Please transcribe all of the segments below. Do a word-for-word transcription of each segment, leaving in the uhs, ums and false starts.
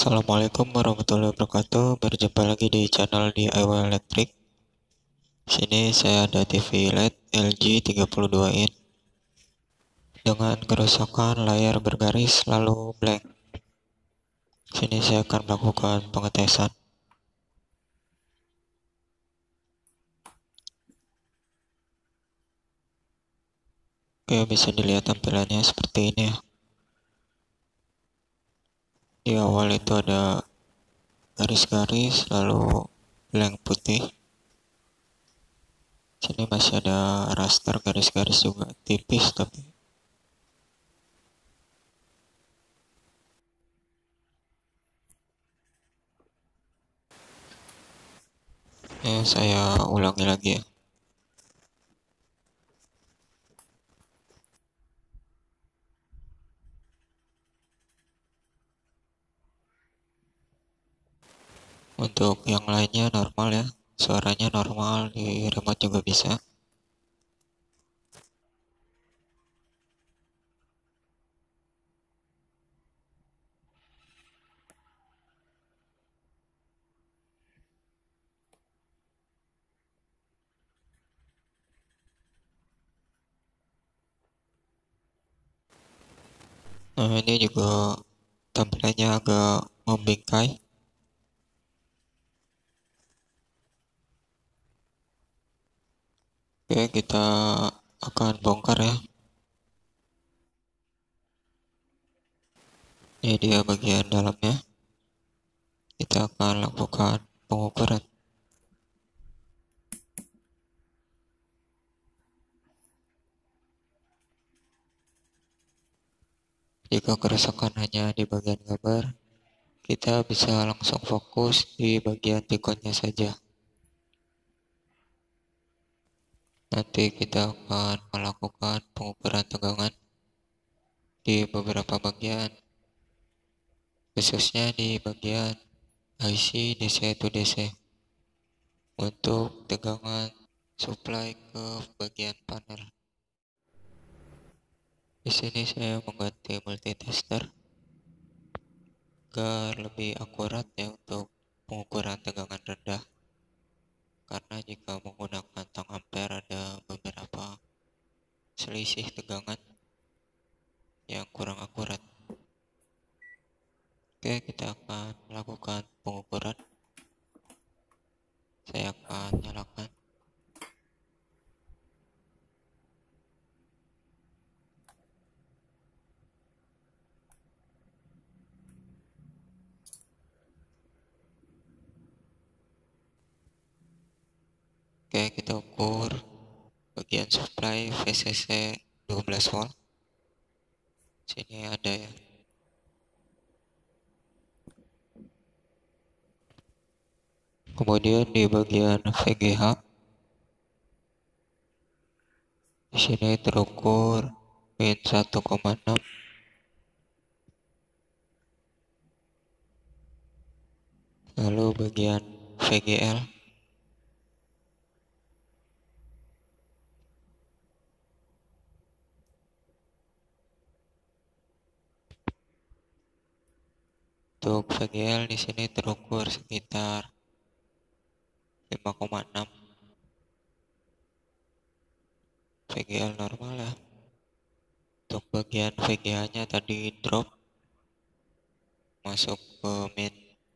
Assalamualaikum warahmatullahi wabarakatuh. Berjumpa lagi di channel D I Y Electric. Sini saya ada T V L E D L G tiga puluh dua in dengan kerusakan layar bergaris lalu blank. Sini saya akan melakukan pengetesan. Oke, bisa dilihat tampilannya seperti ini ya. Di awal itu ada garis-garis lalu blank putih. Sini masih ada raster garis-garis juga, tipis tapi. Ya, saya ulangi lagi ya. Untuk yang lainnya normal ya, suaranya normal, di remote juga bisa. Nah, ini juga tampilannya agak membingkai. Oke, kita akan bongkar ya. Ini dia bagian dalamnya. Kita akan lakukan pengukuran. Jika kerusakan hanya di bagian gambar, kita bisa langsung fokus di bagian tikonnya saja. Nanti kita akan melakukan pengukuran tegangan di beberapa bagian, khususnya di bagian I C D C to D C untuk tegangan supply ke bagian panel. Di sini saya mengganti multitester agar lebih akurat ya untuk pengukuran tegangan rendah. Karena jika menggunakan tang ampere ada beberapa selisih tegangan yang kurang akurat. Oke, kita akan melakukan pengukuran. Saya akan nyalakan. Oke, kita ukur bagian supply V C C dua belas volt. Sini ada ya. Kemudian di bagian V G H, di sini terukur min satu koma enam. Lalu bagian V G L, untuk V G L di sini terukur sekitar lima koma enam. V G L normal ya. Untuk bagian V G A-nya tadi drop masuk ke min.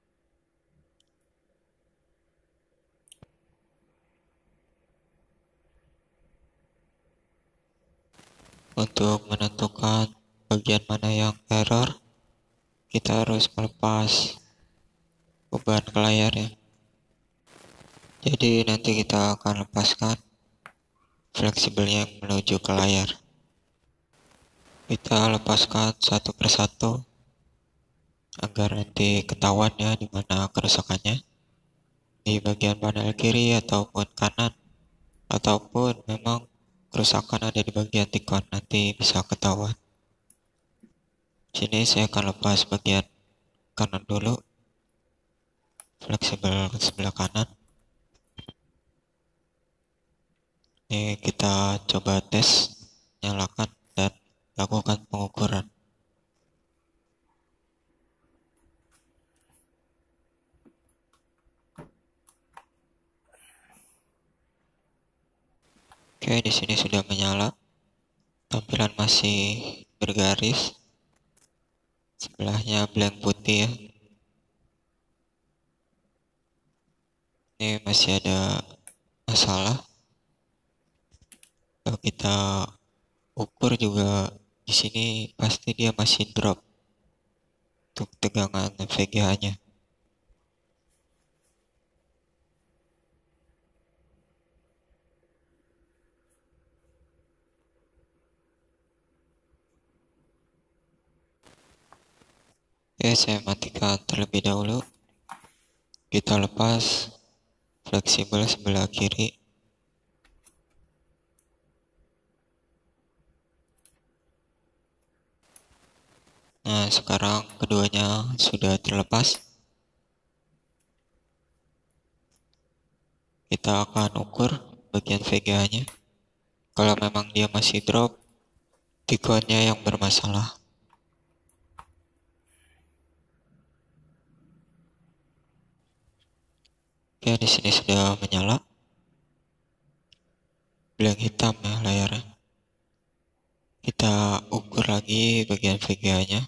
Untuk menentukan bagian mana yang error, kita harus melepas beban ke layar ya. Jadi nanti kita akan lepaskan fleksibelnya menuju ke layar. Kita lepaskan satu persatu agar nanti ketahuan ya di mana kerusakannya, di bagian panel kiri ataupun kanan, ataupun memang kerusakan ada di bagian tikon, nanti bisa ketahuan. Sini saya akan lepas bagian kanan dulu, fleksibel ke sebelah kanan. Ini kita coba tes, nyalakan dan lakukan pengukuran. Oke, di sini sudah menyala. Tampilan masih bergaris. Sebelahnya blank putih ya. Ini masih ada masalah. Kalau kita ukur juga di sini pasti dia masih drop untuk tegangan V G A-nya. Ya, saya matikan terlebih dahulu. Kita lepas fleksibel sebelah kiri. Nah, sekarang keduanya sudah terlepas. Kita akan ukur bagian V G A-nya. Kalau memang dia masih drop, tikonnya yang bermasalah. Oke, di sini sudah menyala. Blank hitam ya layarnya. Kita ukur lagi bagian V G A-nya.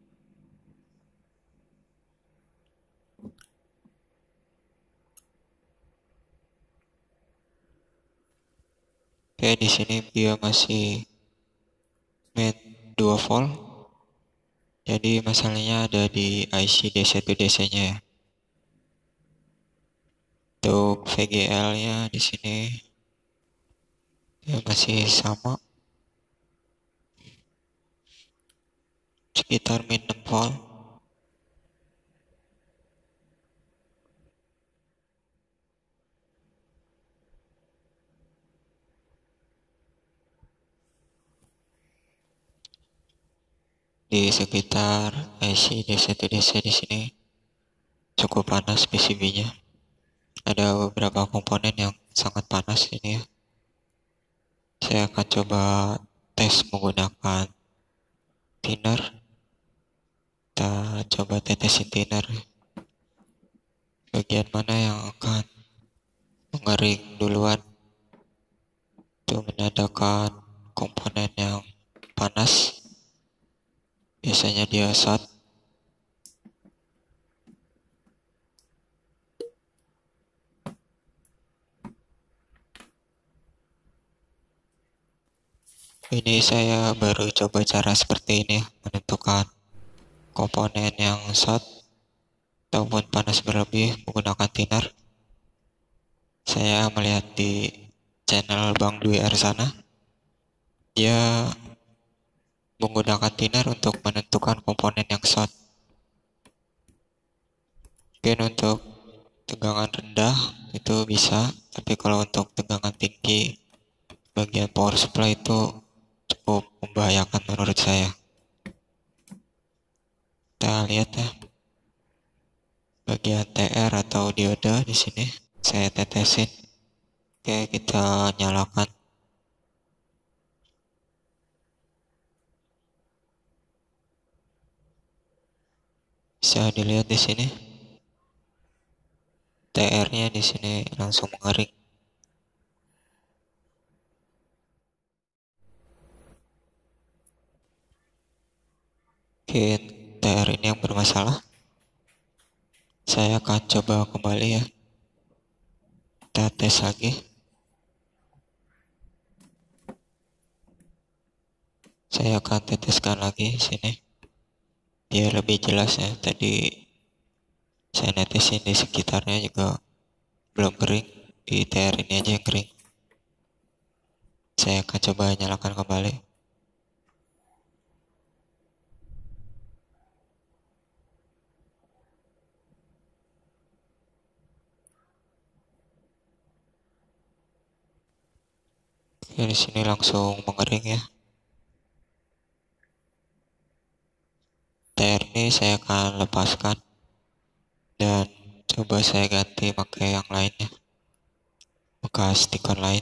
Oke, di sini dia masih main dua volt. Jadi masalahnya ada di I C D satu D C-nya ya. Untuk V G L-nya di sini dia masih sama, sekitar min enam volt. Di sekitar I C D satu D C di sini cukup panas P C B-nya. Ada beberapa komponen yang sangat panas ini ya. Saya akan coba tes menggunakan thinner. Kita coba tetesin thinner. Bagian mana yang akan mengering duluan untuk menandakan komponen yang panas. Biasanya dia short. Ini saya baru coba cara seperti ini menentukan komponen yang short ataupun panas berlebih menggunakan thinner. Saya melihat di channel Bang Dwi Arsana, dia menggunakan thinner untuk menentukan komponen yang short. Mungkin untuk tegangan rendah itu bisa, tapi kalau untuk tegangan tinggi bagian power supply itu cukup membahayakan menurut saya. Kita lihat ya, bagian T R atau dioda di sini saya tetesin. Oke, kita nyalakan. Bisa dilihat di sini. T R-nya di sini langsung mengering. Mungkin T R ini yang bermasalah. Saya akan coba kembali ya. Kita tes lagi. Saya akan teteskan lagi sini. Biar lebih jelas ya. Tadi saya netesin di sekitarnya juga belum kering. Di T R ini aja yang kering. Saya akan coba nyalakan kembali. Oke, di sini langsung mengering ya. T R ini saya akan lepaskan dan coba saya ganti pakai yang lainnya, bekas tikon lain.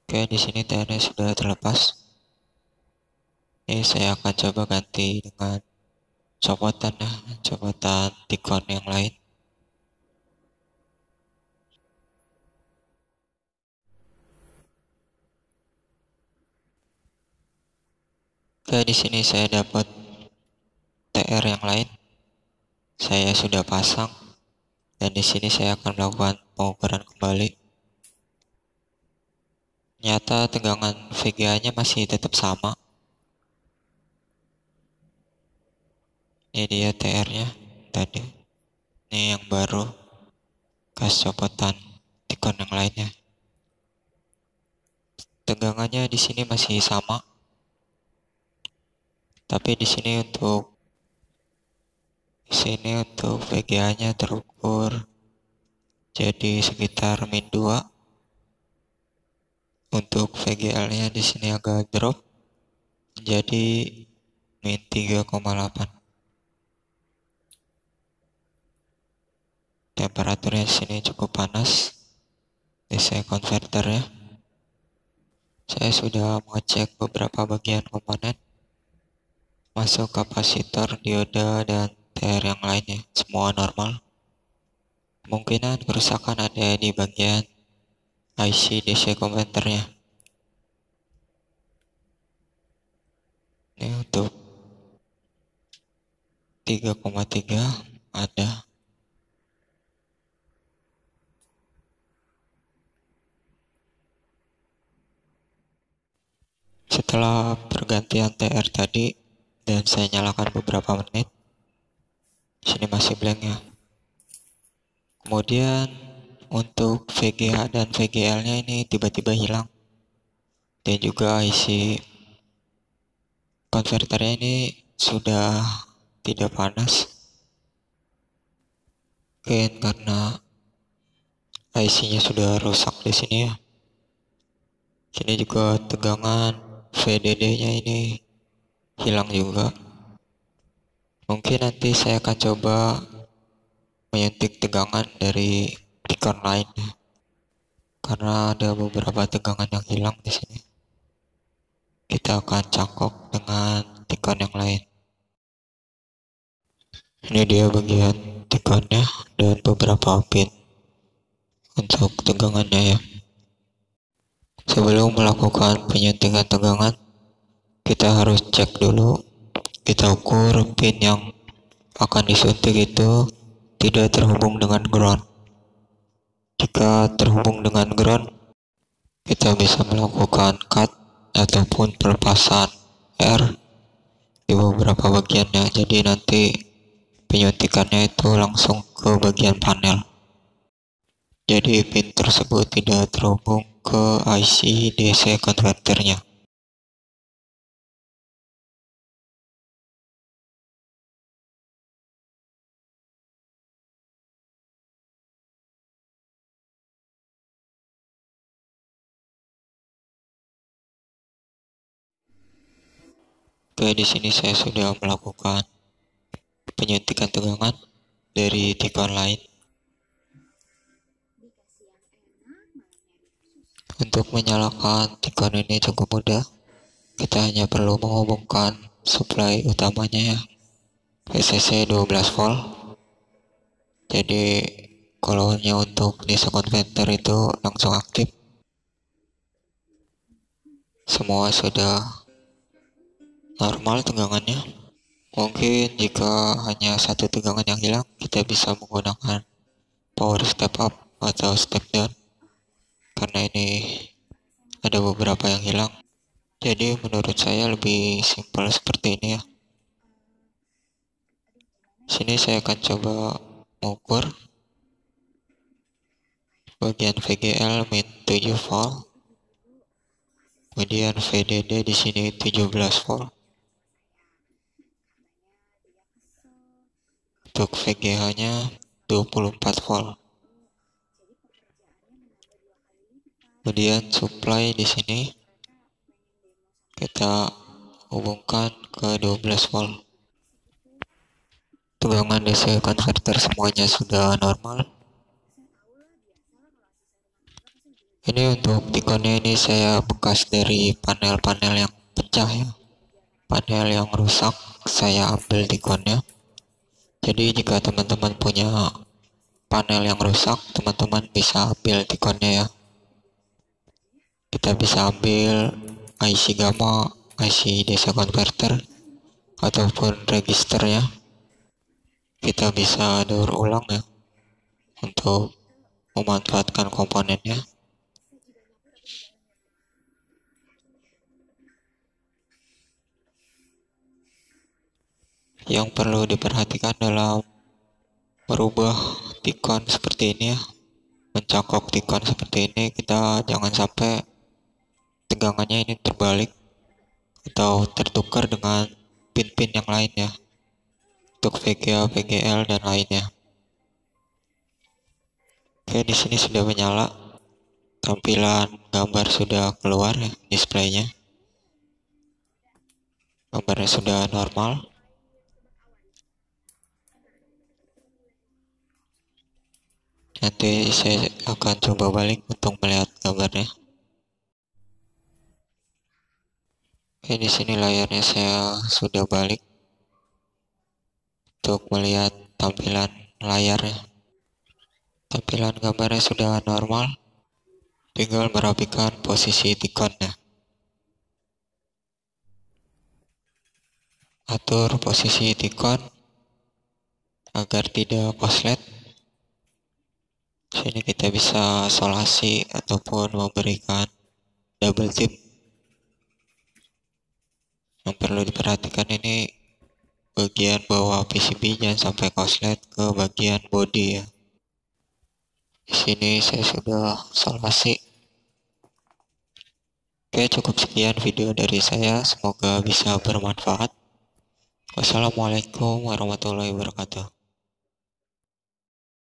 Oke, di sini T R-nya sudah terlepas. Ini saya akan coba ganti dengan copotan ya, copotan tikon yang lain. Oke, di sini saya dapat T R yang lain. Saya sudah pasang dan di sini saya akan melakukan pengukuran kembali. Nyata tegangan V G A-nya masih tetap sama. Ini dia T R-nya tadi. Ini yang baru. Gas copotan tikon yang lainnya. Tegangannya di sini masih sama. Tapi di sini untuk di sini untuk V G A-nya terukur jadi sekitar min dua. Untuk V G L-nya di sini agak drop jadi min tiga koma delapan. Temperaturnya di sini cukup panas. D C converter ya. Saya sudah mengecek beberapa bagian komponen, masuk kapasitor, dioda, dan T R yang lainnya. Semua normal. Kemungkinan kerusakan ada di bagian I C D C converternya. Ini untuk tiga koma tiga ada. Setelah pergantian T R tadi dan saya nyalakan beberapa menit, sini masih blank ya. Kemudian untuk V G A dan V G L-nya ini tiba-tiba hilang. Dan juga I C konverternya ini sudah tidak panas. Mungkin karena I C-nya sudah rusak di sini ya. Sini juga tegangan V D D-nya ini hilang juga. Mungkin nanti saya akan coba menyuntik tegangan dari tikon lainnya. Karena ada beberapa tegangan yang hilang di sini. Kita akan cangkok dengan tikon yang lain. Ini dia bagian tikonnya dan beberapa pin untuk tegangannya ya. Sebelum melakukan penyuntikan tegangan, kita harus cek dulu, kita ukur pin yang akan disuntik itu tidak terhubung dengan ground. Jika terhubung dengan ground, kita bisa melakukan cut ataupun pelepasan R di beberapa bagiannya. Jadi nanti penyuntikannya itu langsung ke bagian panel. Jadi pin tersebut tidak terhubung ke I C D C converternya. Oke, di sini saya sudah melakukan penyuntikan tegangan dari tikon lain. Untuk menyalakan tikon ini cukup mudah. Kita hanya perlu menghubungkan supply utamanya ya, V C C dua belas volt. Jadi kalau hanya untuk D C converter itu langsung aktif. Semua sudah normal tegangannya. Mungkin jika hanya satu tegangan yang hilang, kita bisa menggunakan power step up atau step down. Karena ini ada beberapa yang hilang. Jadi menurut saya lebih simpel seperti ini ya. Sini saya akan coba mengukur bagian V G L min tujuh volt. Kemudian V D D di sini tujuh belas volt. Untuk V G H-nya dua puluh empat volt. Kemudian supply di sini kita hubungkan ke dua belas volt. Tegangan D C converter semuanya sudah normal. Ini untuk tikonnya ini saya bekas dari panel-panel yang pecah ya, panel yang rusak saya ambil tikonnya. Jadi jika teman-teman punya panel yang rusak, teman-teman bisa ambil tikonnya ya. Kita bisa ambil I C gamma, I C D C converter, ataupun registernya. Kita bisa daur ulang ya untuk memanfaatkan komponennya. Yang perlu diperhatikan dalam merubah tikon seperti ini ya, mencokok tikon seperti ini, kita jangan sampai tegangannya ini terbalik atau tertukar dengan pin-pin yang lainnya untuk V G A, V G L dan lainnya. Oke, di sini sudah menyala, tampilan gambar sudah keluar ya, displaynya. Gambarnya sudah normal. Nanti saya akan coba balik untuk melihat gambarnya. Oke, di sini layarnya saya sudah balik untuk melihat tampilan layarnya. Tampilan gambarnya sudah normal, tinggal merapikan posisi tikonnya. Atur posisi tikon agar tidak koslet. Sini kita bisa solasi ataupun memberikan double tip. Yang perlu diperhatikan ini bagian bawah P C B jangan sampai koslet ke bagian body ya. Di sini saya sudah solasi. Oke, cukup sekian video dari saya, semoga bisa bermanfaat. Wassalamualaikum warahmatullahi wabarakatuh.